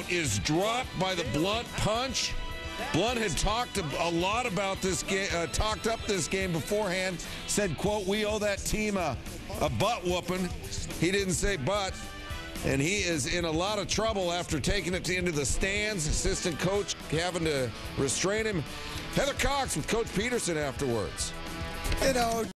Hout is dropped by the Blount punch. Blount had talked a lot about this game, talked up this game beforehand, said, quote, we owe that team a butt whooping. He didn't say butt. And he is in a lot of trouble after taking it into the stands. Assistant coach having to restrain him. Heather Cox with Coach Peterson afterwards. You know,